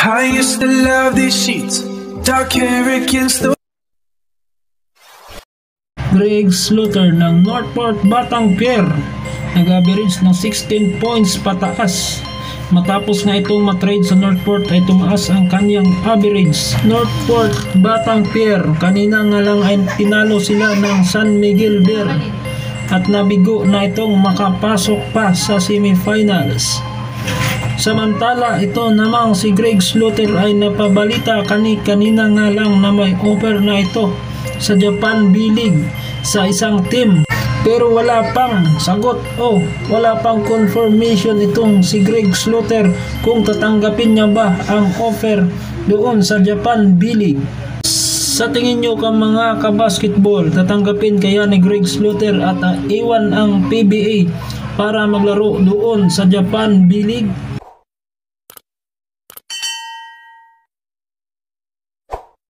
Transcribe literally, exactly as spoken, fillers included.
I used to love these sheets, dark hair against the Greg Slaughter ng Northport Batangpier nag-average ng sixteen points pataas. Matapos nga itong matrade sa Northport ay tumaas ang kanyang average. Northport Batangpier, kanina nga lang ay tinalo sila ng San Miguel Bear at nabigo na itong makapasok pa sa semifinals. Samantala, ito namang si Greg Slaughter ay napabalita kani-kanina nga lang na may offer na ito sa Japan B-League sa isang team. Pero wala pang sagot o wala pang confirmation itong si Greg Slaughter kung tatanggapin niya ba ang offer doon sa Japan B-League. Sa tingin nyo ka mga kabasketball, tatanggapin kaya ni Greg Slaughter at uh, iwan ang P B A para maglaro doon sa Japan B-League?